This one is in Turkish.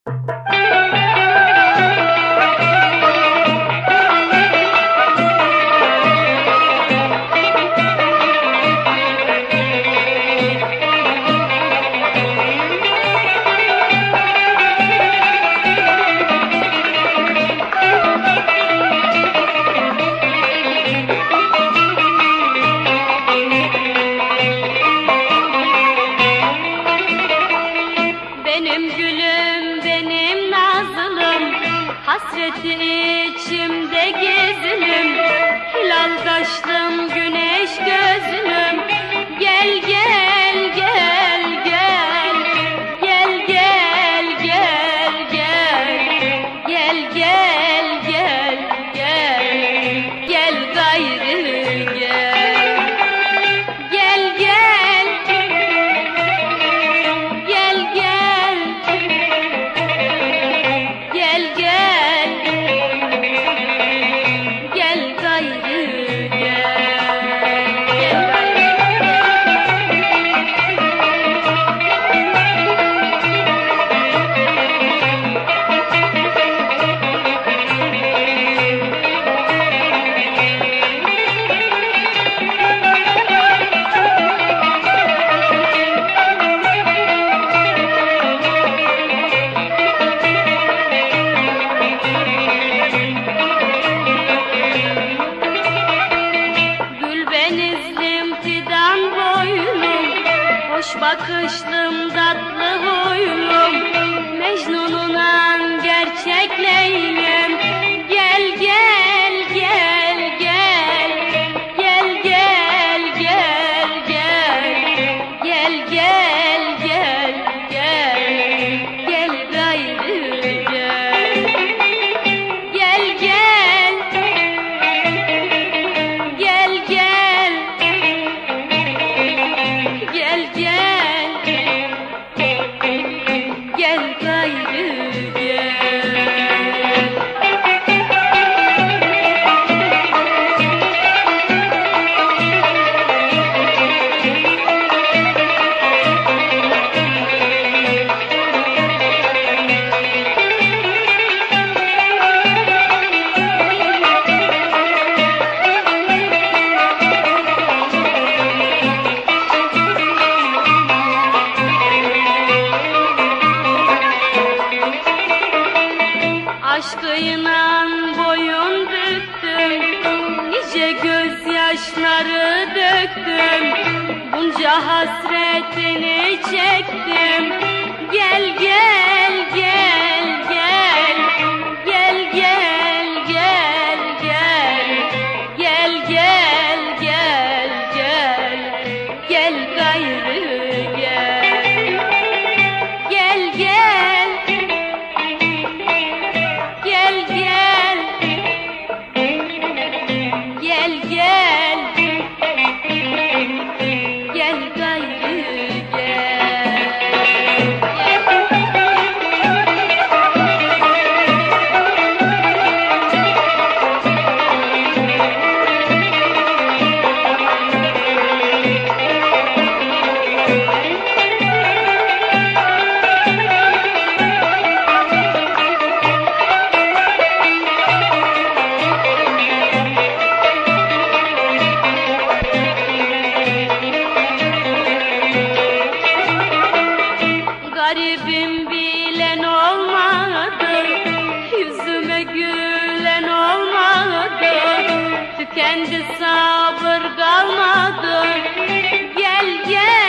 Hasreti içimde gezilim, hilal kaşlım, güneş gözlüm. Gel gel gel gel, gel gel gel gel, gel gel gel gel, gel gayrı gel. Gel gel, gel gel, gel gel. Gel gayrı gel, gel gayrı hoş bakışlım, tatlı huylum, Mecnun'un gerçek Leyla'm. Gel gel gel gel, gel gel gel gel, gel gel gel gel, gel gayrı gel. Gel gel, gel gel, gel gel, gel gayrı gel. Aşkıyla boyun büktüm, nice gözyaşları döktüm, bunca hasretini çektim. Gel gel gel gel, gel gel gel gel, gel gel gel gel, gel gayrı gel. Gel gel, gel gel, gel gel, gel gayrı gel. Garibim bilen olmadı, yüzüme gülen olmadı, tükendi sabır kalmadı. Gel gel.